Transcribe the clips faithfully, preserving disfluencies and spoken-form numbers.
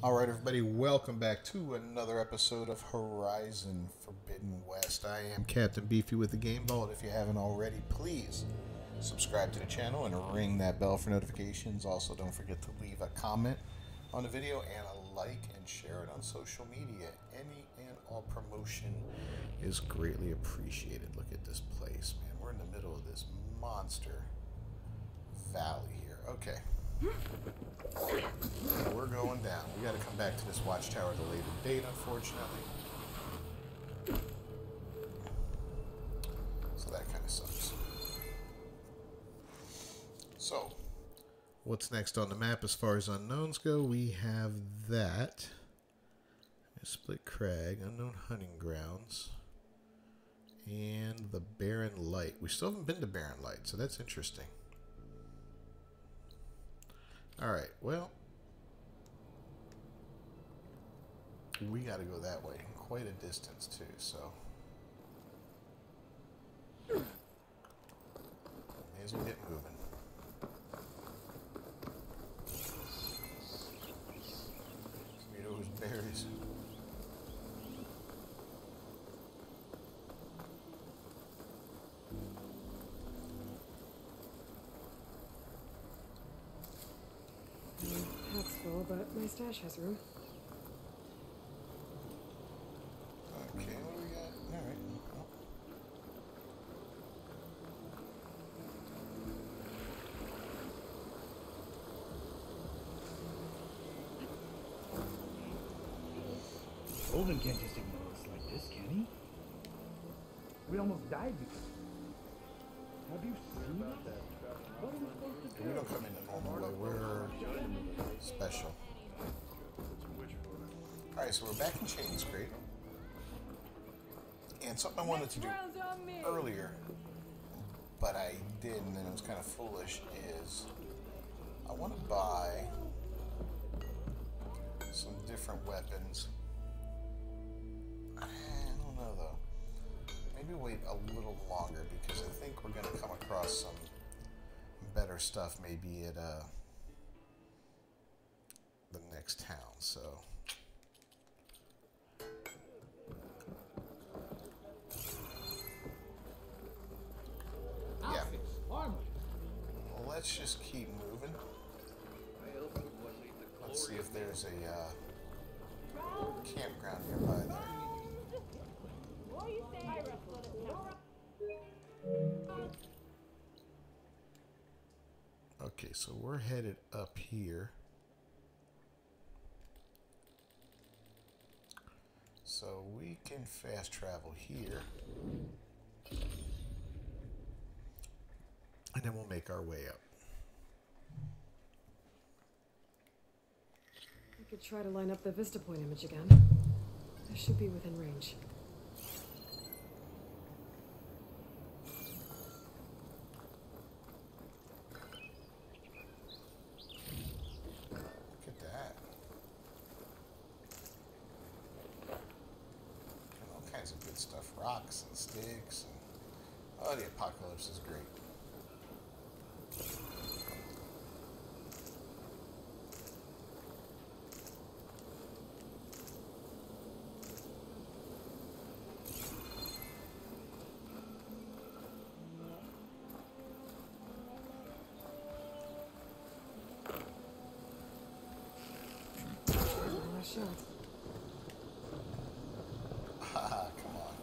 Alright, everybody, welcome back to another episode of Horizon Forbidden West. I am Captain Beefy with the Game Vault. If you haven't already, please subscribe to the channel and ring that bell for notifications. Also, don't forget to leave a comment on the video and a like and share it on social media. Any and all promotion is greatly appreciated. Look at this place, man. We're in the middle of this monster valley here. Okay. We're going down. We got to come back to this watchtower at a later date, unfortunately. So that kind of sucks. So, what's next on the map as far as unknowns go? We have that. Split Crag, Unknown Hunting Grounds, and the Barren Light. We still haven't been to Barren Light, so that's interesting. Alright, well, we got to go that way. Quite a distance, too, so. May as well get moving. Tomatoes, berries. Pack's full, but my stash has room. Okay, what do we got? Alright. Well. Olden can't just ignore us like this, can he? We almost died because of it. Have you seen us? What are we supposed to do? We don't come in the normal way. We're special. Alright, so we're back in Shane's Crate. And something I wanted to do earlier, but I didn't, and it was kind of foolish, is I want to buy some different weapons. I don't know, though. Maybe wait a little longer, because I think we're going to come across some better stuff maybe at uh, the next town, so. Yeah. Well, let's just keep moving. Let's see if there's a uh, campground nearby there. Okay, so we're headed up here. So we can fast travel here. And then we'll make our way up. I could try to line up the Vista Point image again. I should be within range. Look at that. And all kinds of good stuff. Rocks and sticks. And, oh, the apocalypse is great. Last shot. Haha, come on.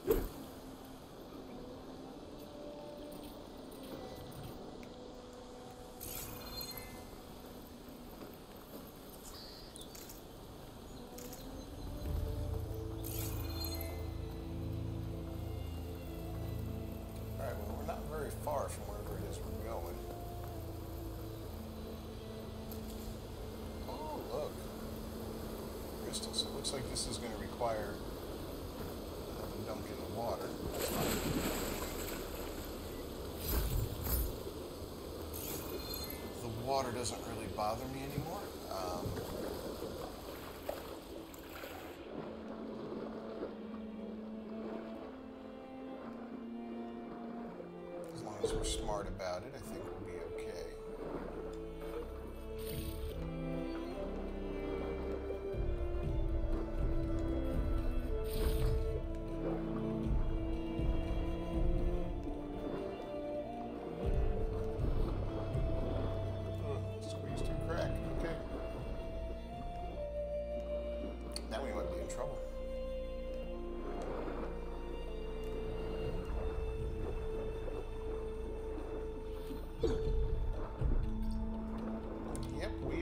Alright, well, we're not very far from wherever it is we're going. Oh, look. Crystal. So it looks like this is going to require a dunk in the water. That's fine. The water doesn't really bother me anymore. Um, as long as we're smart about it, I think we'll be okay.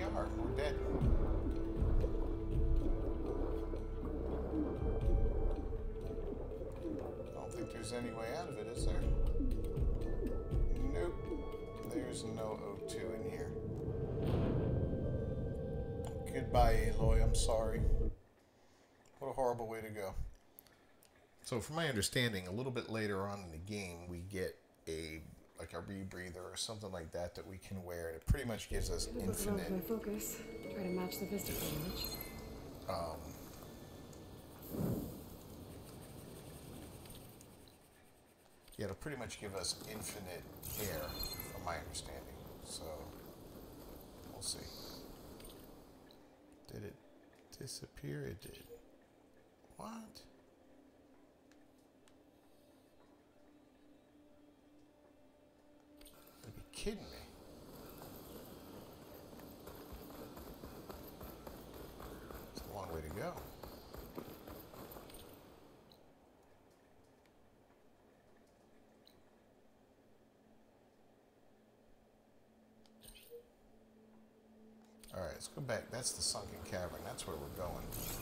are. We're dead. I don't think there's any way out of it, is there? Nope. There's no O two in here. Goodbye, Aloy. I'm sorry. What a horrible way to go. So, from my understanding, a little bit later on in the game, we get a like a rebreather or something like that that we can wear, and it pretty much gives us infinite. My focus. Try to match the Vista image. Um, yeah, it'll pretty much give us infinite air, from my understanding. So, we'll see. Did it disappear? It did. What? You'd be kidding me. It's a long way to go. Alright, let's go back. That's the sunken cavern. That's where we're going.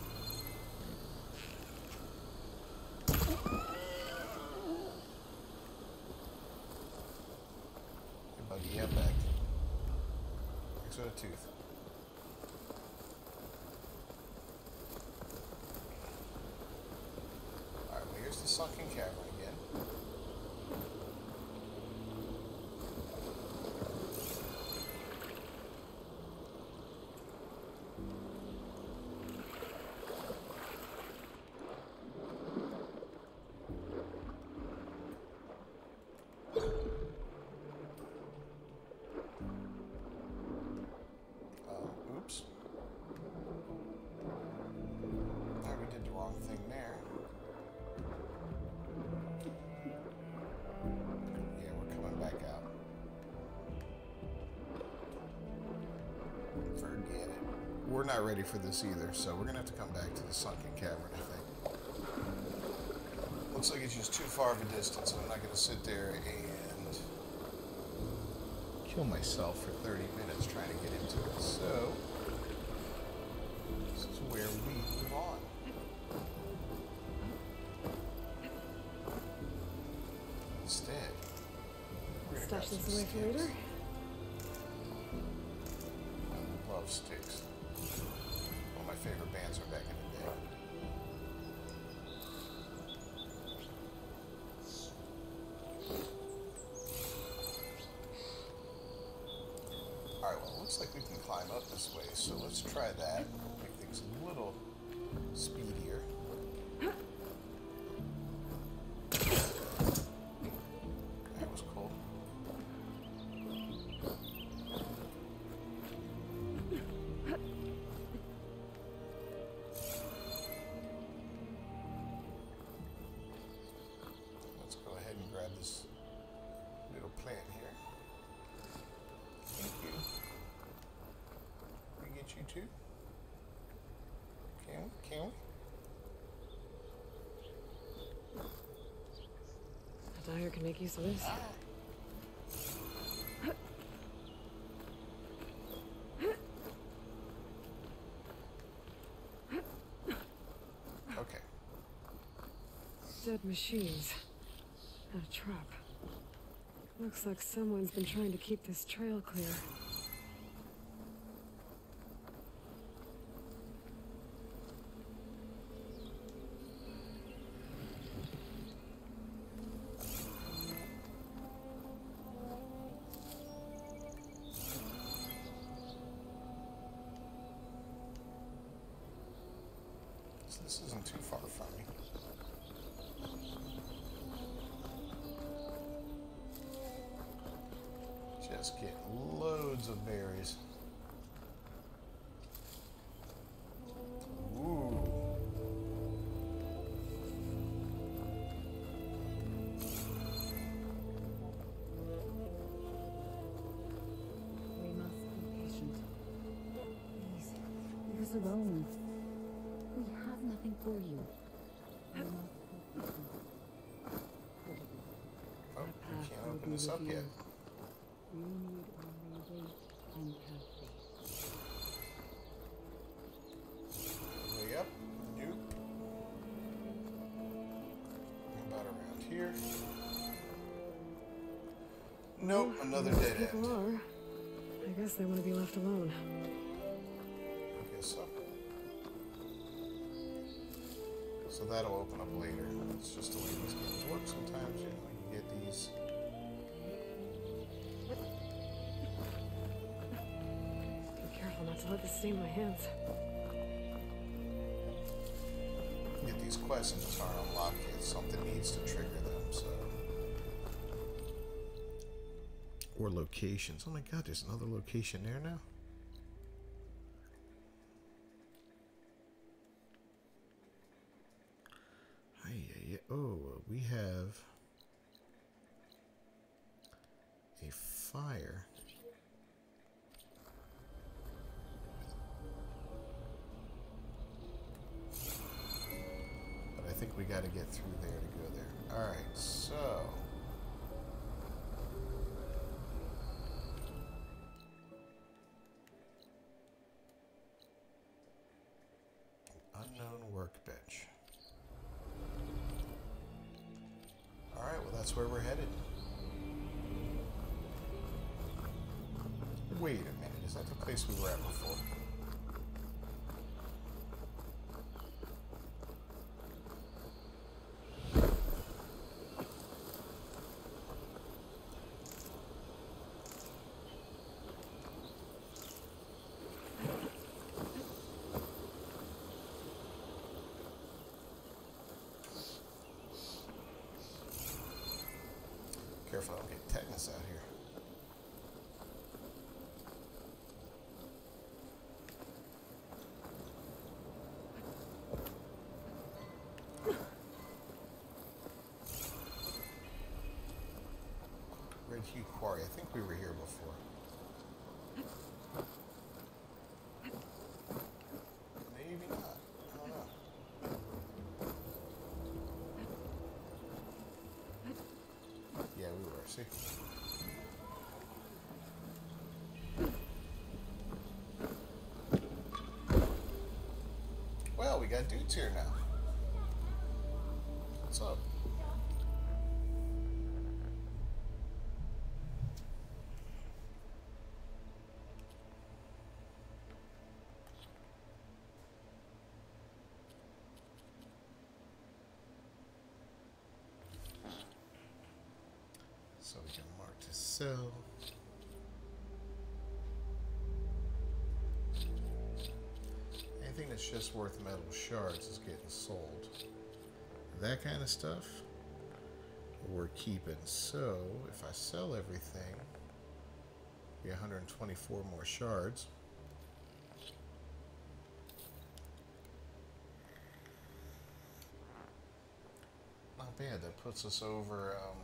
Hey, buddy, yeah, back. Thanks for the tooth. Alright, well, here's the sunken cavern again. We're not ready for this either, so we're gonna have to come back to the sunken cavern, I think. Looks like it's just too far of a distance, and I'm not gonna sit there and kill myself for thirty minutes trying to get into it. So this is where we move on. Instead, we're gonna Stash this away for later. Love Sticks. One of my favorite bands are back in the day. Alright, well, it looks like we can climb up this way, so let's try that. Make things a little speedier. That was cool. This little plant here. Thank you. We get you too? Can we? Can we? A dyer can make use of this. Ah. Okay. Dead machines. A trap. Looks like someone's been trying to keep this trail clear. So this isn't too far from me. Just get loads of berries. Ooh. We must be patient. Please, leave us alone. We have nothing for you. We must be patient. Oh, we can't open this up yet. You need only wait and have faith. Nope, another Most dead people end. are. I guess they want to be left alone. I guess so. So that'll open up later. It's just the way these games work sometimes, you know, you get these. Be careful not to let this stain my hands. You get these quests and just aren't unlocked yet. Something needs to trigger them, so. Or locations. Oh my god, there's another location there now? Hey, oh, we have a fire. But I think we got to get through there to go there. All right, so unknown workbench. Alright, well that's where we're headed. Wait a minute, is that the place we were at before? Careful, I don't get tetanus out here. Red Hue Quarry. I think we were here before. Maybe not. I don't know. Yeah, we were. See? Well, we got dudes here now. What's up? So we can mark to sell. Anything that's just worth metal shards is getting sold. That kind of stuff we're keeping. So if I sell everything, be one hundred twenty-four more shards. Not bad. That puts us over. Um,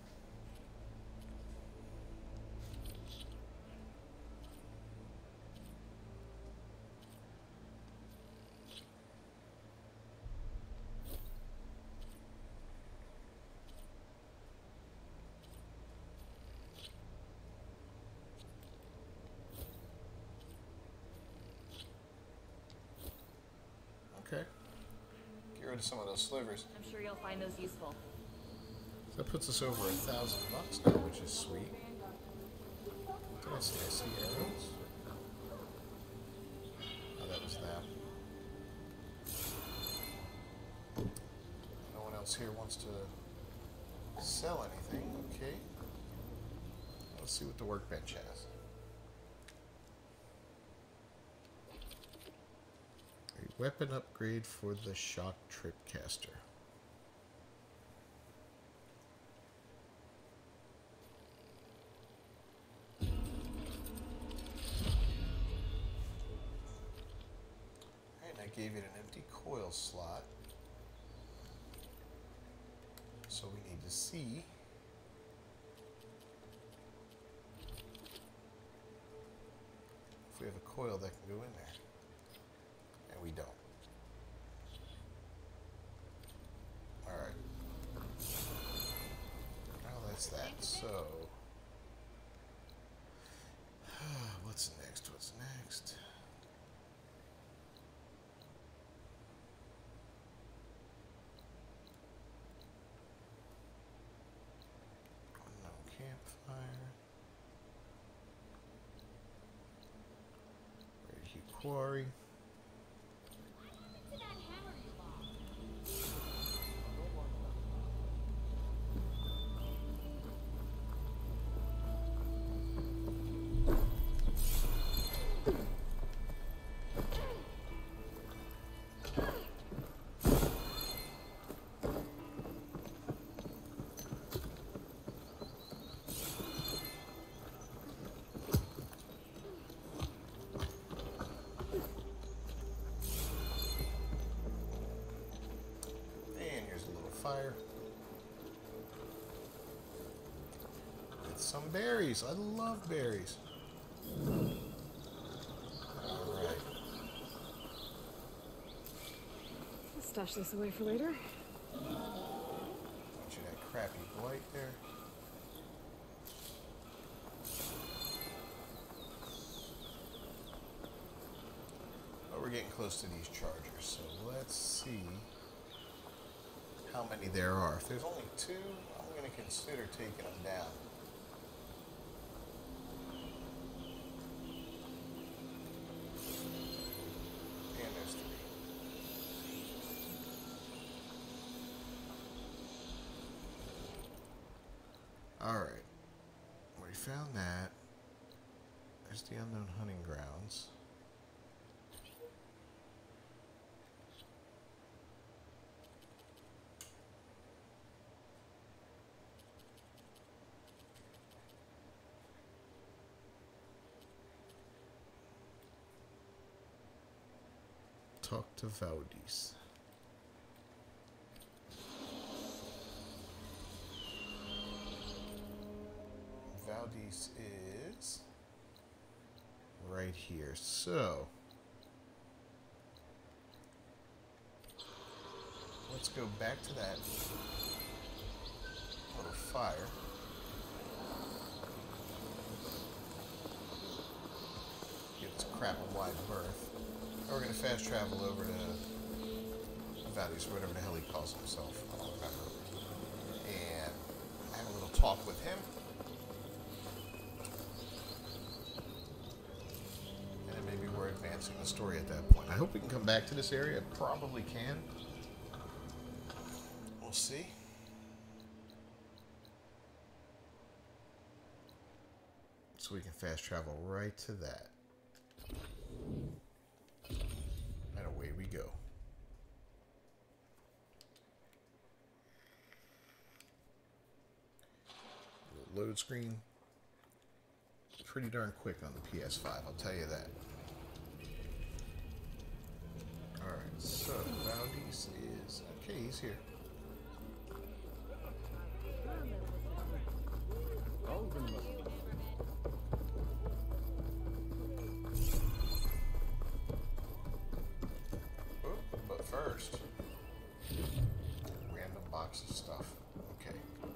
Okay. Get rid of some of those slivers. I'm sure you'll find those useful. So that puts us over a thousand bucks now, which is sweet. What did I see? I see arrows. Oh, that was that. No one else here wants to sell anything. Okay. Let's see what the workbench has. A weapon upgrade for the shock trip caster. Alright, I gave it an empty coil slot. So we need to see if we have a coil that can go in there. And we don't. Alright. Well, that's that. So, what's next? What's next? Unknown campfire. quarry. Fire. Get some berries. I love berries. Alright. I'll stash this away for later. Got you that crappy blight there. But we're getting close to these chargers, so let's see how many there are. If there's only two, I'm going to consider taking them down. And there's three. Alright. We found that. There's the unknown hunting grounds. Talk to Valdis. Valdis is right here. So let's go back to that little fire. Give this crap a wide berth. We're going to fast travel over to Valdis, or whatever the hell he calls himself. I don't remember. And have a little talk with him. And then maybe we're advancing the story at that point. I hope we can come back to this area. Probably can. We'll see. So we can fast travel right to that. Away we go. Load screen. Pretty darn quick on the P S five, I'll tell you that. Alright, so Valdis is... Okay, he's here. But first, random box of stuff. Okay.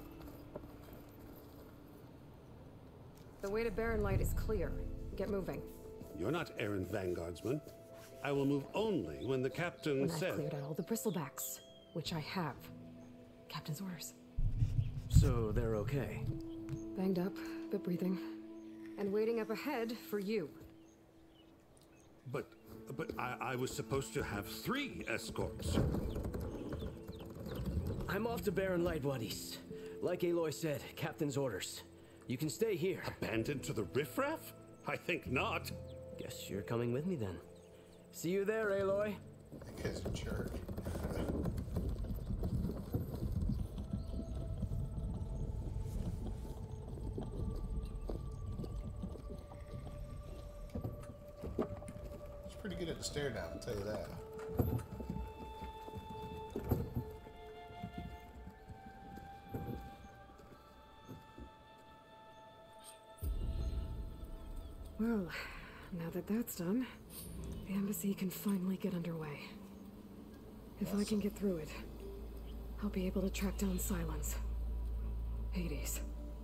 The way to Barren Light is clear. Get moving. You're not errant vanguardsman. I will move only when the captain When I've says. cleared out all the bristlebacks, which I have. Captain's orders. So they're okay. Banged up, bit breathing. And waiting up ahead for you. But, but I, I was supposed to have three escorts. I'm off to Barren Light, Wadis. Like Aloy said, captain's orders. You can stay here. Abandoned to the riffraff? I think not. Guess you're coming with me then. See you there, Aloy. That guy's a jerk. He's pretty good at the stare down, I'll tell you that. Well, now that that's done, the embassy can finally get underway. If I can get through it, I'll be able to track down Silence. Hades.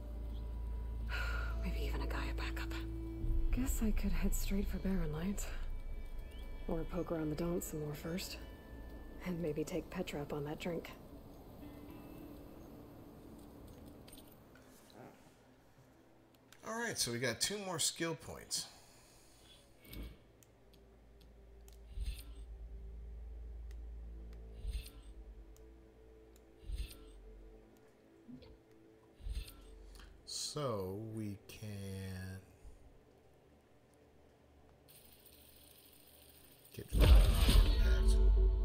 Maybe even a Gaia backup. Guess I could head straight for Barren Light. Or poke around the Daunt some more first. And maybe take Petra up on that drink. Alright, so we got two more skill points. So we can get impact.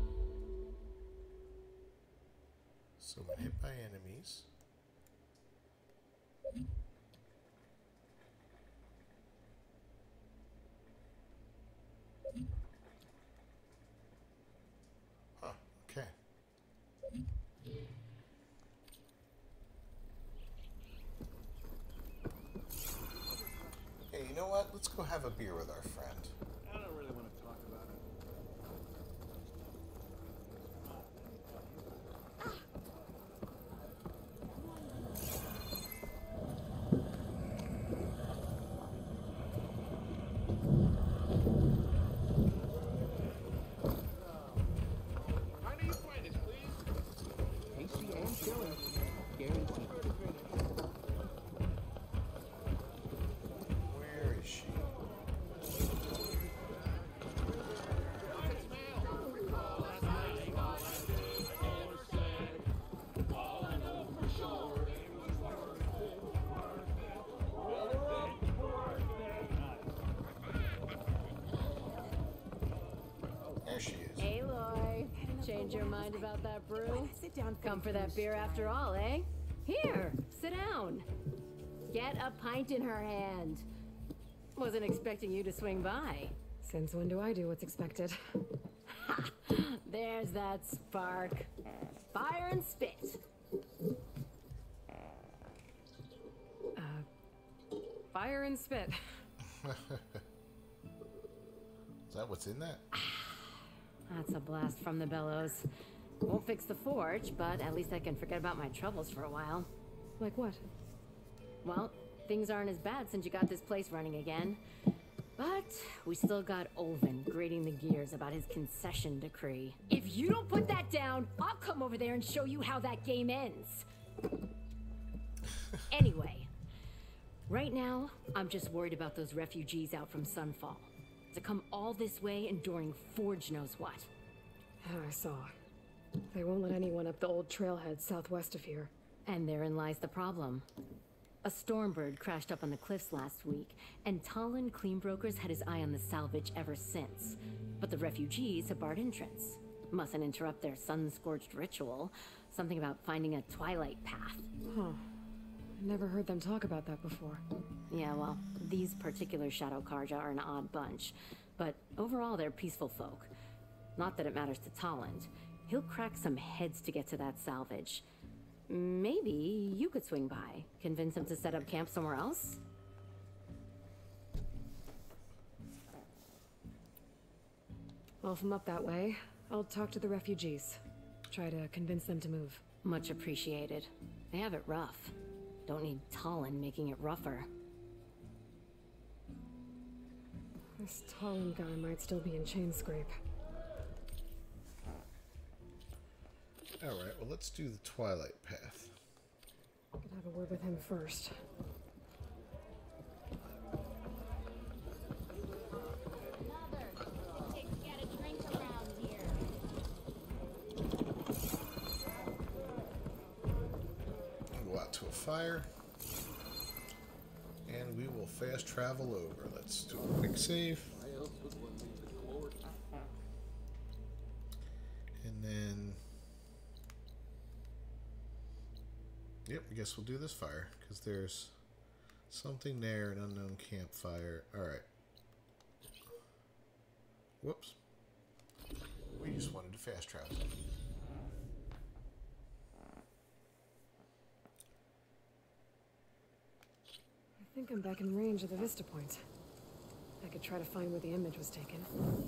So when hit by enemies, huh, okay. Hey, you know what? Let's go have a beer with our friend. I don't really want to talk about it. How do you find this, please? Tasty and filling. Guaranteed. Where is she? There she is. Aloy, change your mind about that brew? Sit down. Come for that beer after all, eh? Here, sit down. Get a pint in her hand. Wasn't expecting you to swing by. Since when do I do what's expected? Ha! There's that spark. Fire and spit. Fire and spit. Is that what's in that? That's a blast from the bellows. Won't fix the forge, but at least I can forget about my troubles for a while. Like what? Well, things aren't as bad since you got this place running again. But we still got Olvin grating the gears about his concession decree. If you don't put that down, I'll come over there and show you how that game ends. Anyway, right now, I'm just worried about those refugees out from Sunfall. To come all this way enduring Forge knows what. Oh, I saw. They won't let anyone up the old trailhead southwest of here. And therein lies the problem. A Stormbird crashed up on the cliffs last week, and Talon Cleanbrokers had his eye on the salvage ever since. But the refugees have barred entrance. Mustn't interrupt their sun-scorched ritual. Something about finding a twilight path. Huh. Never heard them talk about that before. Yeah, well, these particular Shadow Karja are an odd bunch. But overall, they're peaceful folk. Not that it matters to Talon. He'll crack some heads to get to that salvage. Maybe you could swing by, convince him to set up camp somewhere else? Well, if I'm up that way, I'll talk to the refugees. Try to convince them to move. Much appreciated. They have it rough. Don't need Talon making it rougher. This Talon guy might still be in Chainscrape. Alright, well, let's do the Twilight Path. Could have a word with him first. Get a drink around here. We'll go out to a fire. And we will fast travel over. Let's do a quick save. And then... Yep, I guess we'll do this fire, because there's something there, an unknown campfire. Alright. Whoops. We just wanted to fast travel. I think I'm back in range of the Vista Point. I could try to find where the image was taken.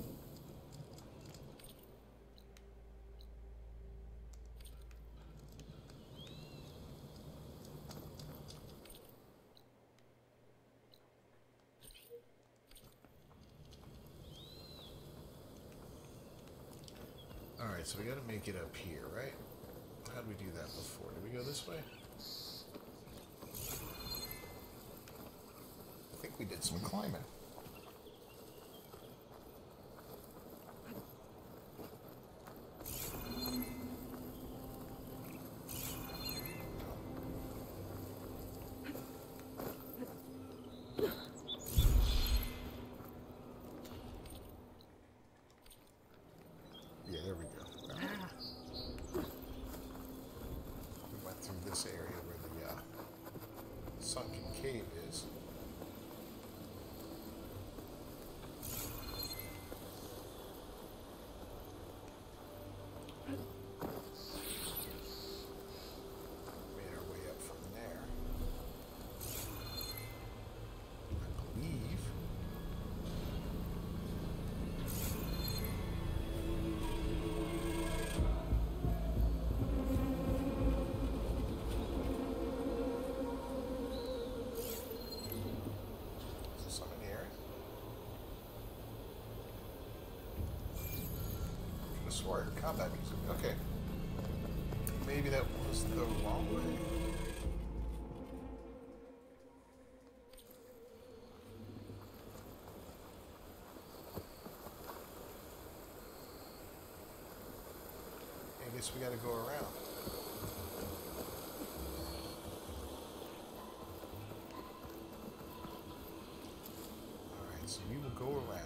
Alright, so we gotta make it up here, right? How did we do that before? Did we go this way? I think we did some climbing. Yeah, there we go. Ah. We went through this area where the uh, sunken cave is. Made our way up from there. I believe. Is there some in here? Could have sworn combat music. Okay. Maybe that was the wrong way. I guess we gotta go around. Alright, so we will go around.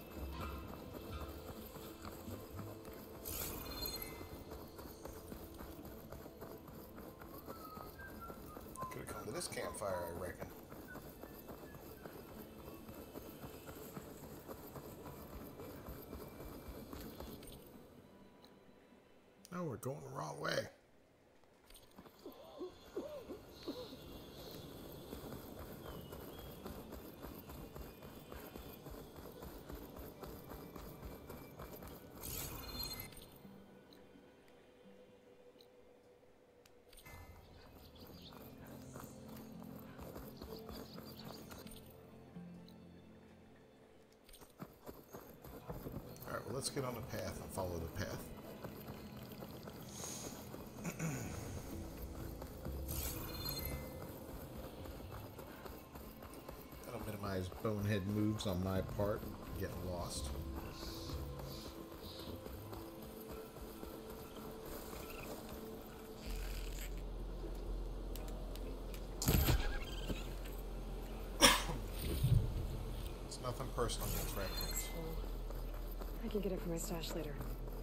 Could have come to this campfire, I reckon. Oh, we're going the wrong way. Alright, well, let's get on the path and follow the path. That'll minimize bonehead moves on my part, getting lost. It's nothing personal against raccoons. I can get it from my stash later.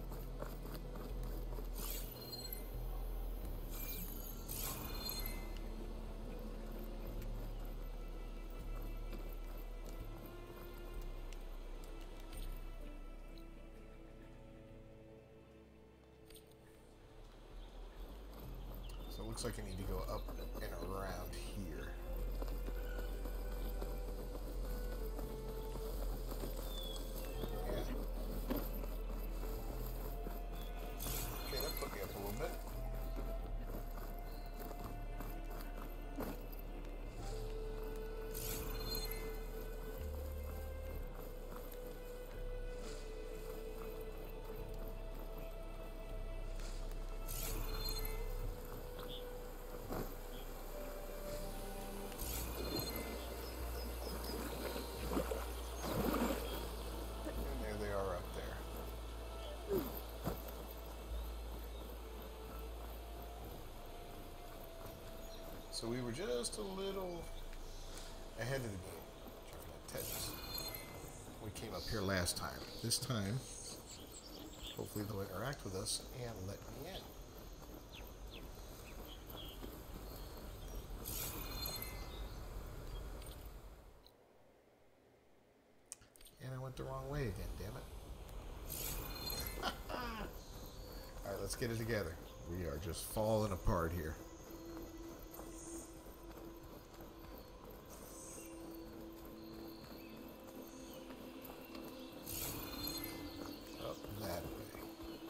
So it looks like I need to go up and around here. Yeah. Okay, that put me up a little bit. And there they are up there. So we were just a little ahead of the game. Tetris. We came up here last time. This time, hopefully they'll interact with us and let me in. And I went the wrong way again, damn it. Alright, let's get it together. We are just falling apart here. Up that way.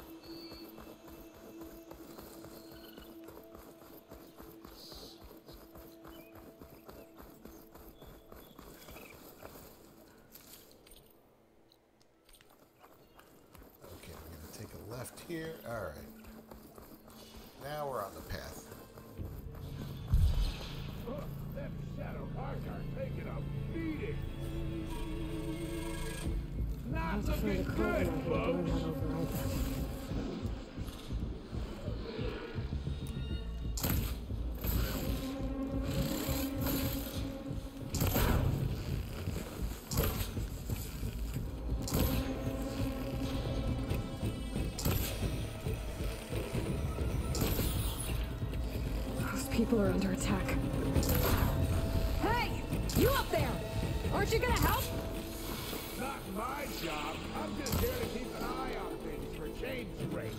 Okay, I'm going to take a left here. Alright. Now we're on the path. Oh, that Shadow Archer taking a beating. I'll Not defer looking to good, Colin and folks. learn how to override that. people are under attack. Hey! You up there! Aren't you gonna help? Not my job. I'm just here to keep an eye on things for change rate.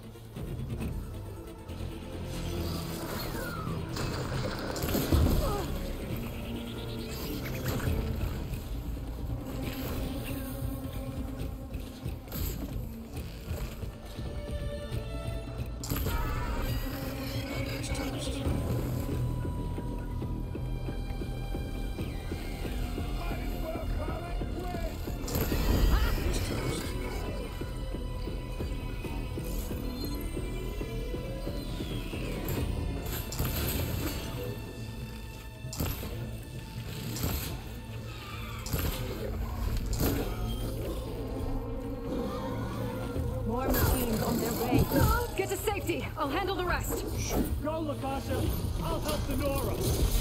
More machines on their way. Get to safety. I'll handle the rest. Go, Lakasha. I'll help the Nora.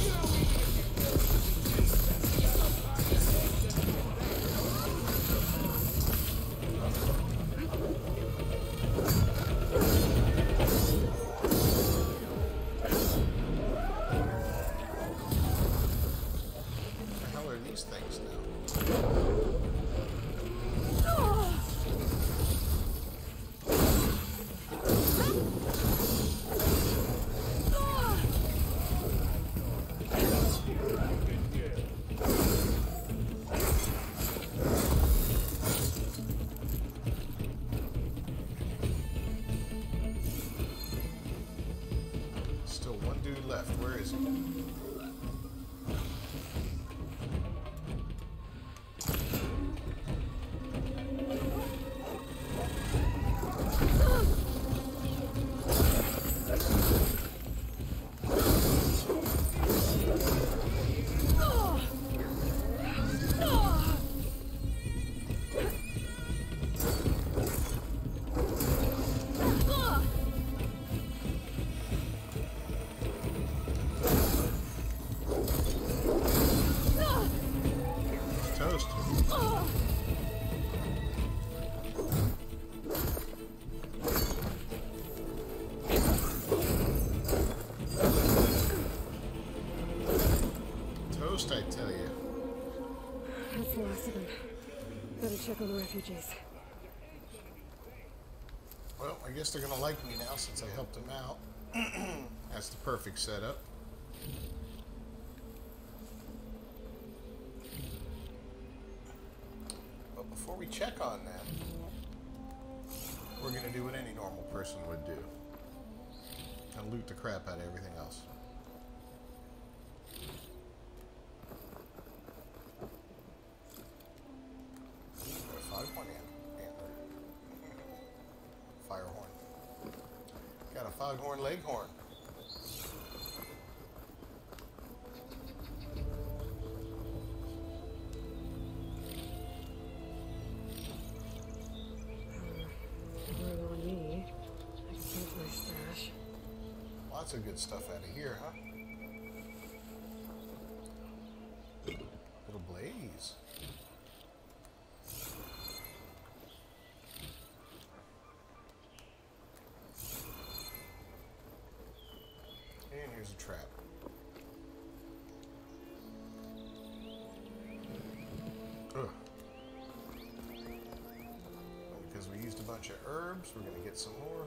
What the hell are these things now? Still one dude left. Where is he? Toast. Toast, I tell you. That's the last of them. Better check on the refugees. Well, I guess they're gonna like me now since I helped them out. That's the perfect setup. But before we check on them, we're gonna do what any normal person would do. And loot the crap out of everything else. Got a foghorn ant- antler. Firehorn. Got a foghorn leghorn. Room on me. I can save my stash. Lots of good stuff out of here, huh? Little blaze. And here's a trap. Ugh. Because we used a bunch of herbs, we're gonna get some more.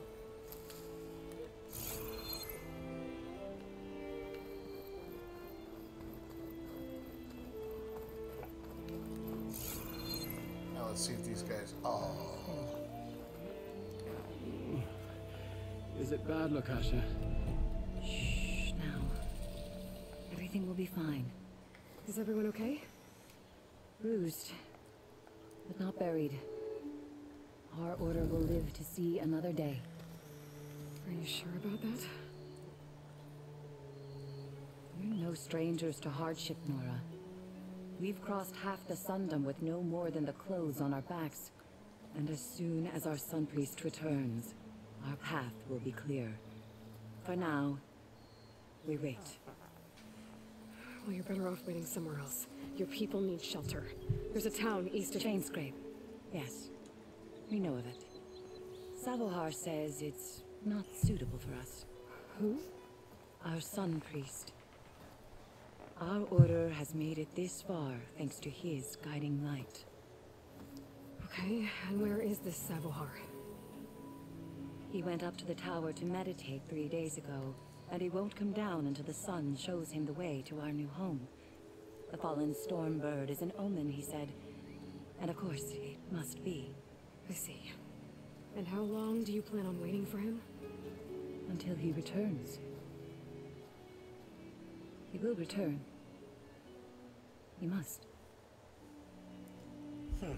Now let's see if these guys. Oh, Is it bad, Lakasha? Shh, now. Everything will be fine. Is everyone okay? Bruised, but not buried. Our order will live to see another day. Are you sure about that? We're no strangers to hardship, Nora. We've crossed half the Sundom with no more than the clothes on our backs. And as soon as our Sun Priest returns, our path will be clear. For now, we wait. Well, you're better off waiting somewhere else. Your people need shelter. There's a town east of Chainscrape. Yes, we know of it. Savohar says it's not suitable for us. Who? our Sun Priest. Our order has made it this far thanks to his guiding light. Okay, and where is this Sabohar? He went up to the tower to meditate three days ago, and he won't come down until the sun shows him the way to our new home. The fallen storm bird is an omen, he said. And of course, it must be. I see. And how long do you plan on waiting for him? Until he returns. He will return. He must. Hmm.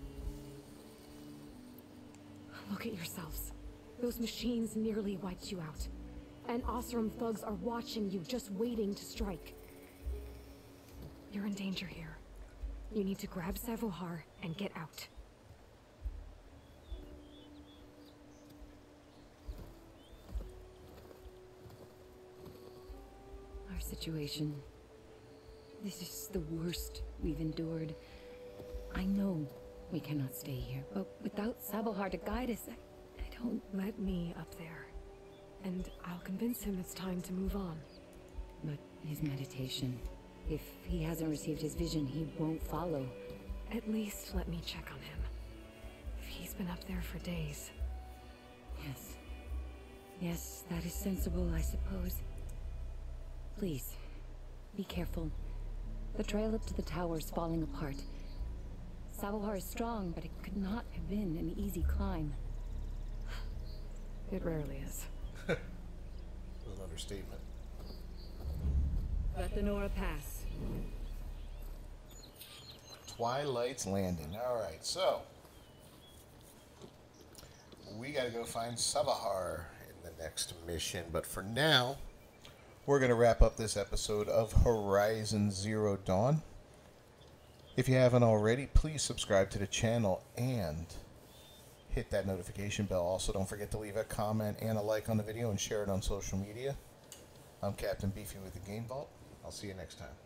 Look at yourselves. Those machines nearly wiped you out. And Oseram thugs are watching you, just waiting to strike. You're in danger here. You need to grab Sabohar and get out. Our situation. This is the worst we've endured. I know we cannot stay here, but without Sabohar to guide us, I, I don't... Let me up there. And I'll convince him it's time to move on. But his meditation... If he hasn't received his vision, he won't follow. At least let me check on him. If he's been up there for days. Yes. Yes, that is sensible, I suppose. Please, be careful. The trail up to the tower is falling apart. Sabohar is strong, but it could not have been an easy climb. It rarely is. That's an understatement. Let the Nora pass. Twilight's Landing. Alright, so we gotta go find Sabohar in the next mission. But for now, we're gonna wrap up this episode of Horizon Zero Dawn. If you haven't already, please subscribe to the channel and hit that notification bell. Also, don't forget to leave a comment and a like on the video and share it on social media. I'm Captain Beefy with the Game Vault. I'll see you next time.